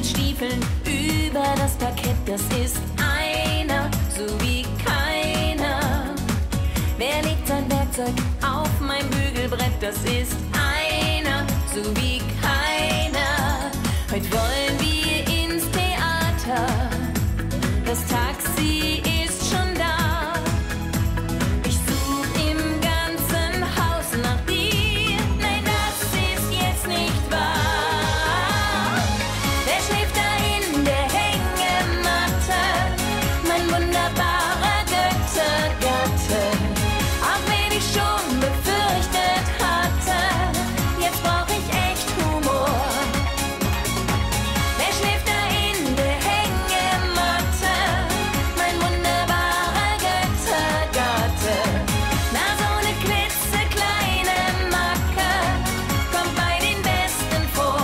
Stiefeln über das Parkett, das ist einer, so wie keiner. Wer legt sein Werkzeug auf mein Bügelbrett, das ist einer, so wie keiner. Heute wollen wir ins Theater, das Taxi ist schon da. Ich such im ganzen Haus nach dir, nein, das ist jetzt nicht wahr. Wer schläft da in der Hängematte, mein wunderbarer Göttergatte? Auch wenn ich schon befürchtet hatte, jetzt brauch ich echt Humor. Wer schläft da in der Hängematte, mein wunderbarer Göttergatte? Na, so ne klitzekleine Macke kommt bei den Besten vor.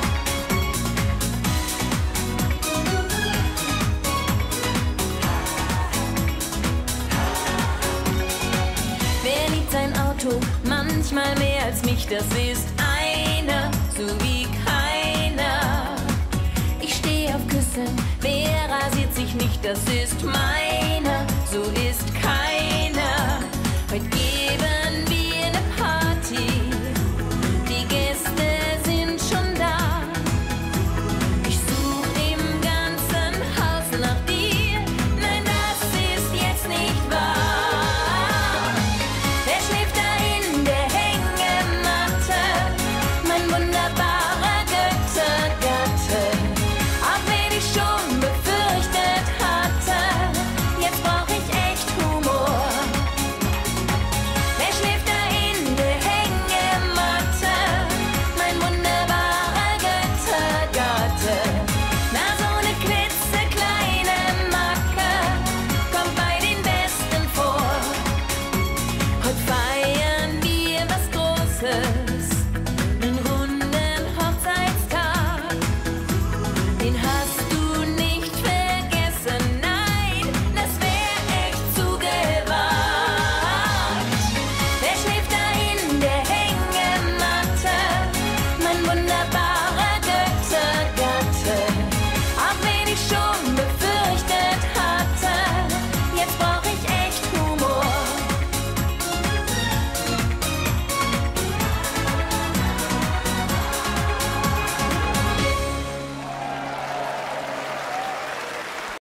Wer liebt sein Auto manchmal mehr als mich, das ist einer, so wie keiner. Ich stehe auf Küssen, wer rasiert sich nicht, das ist mein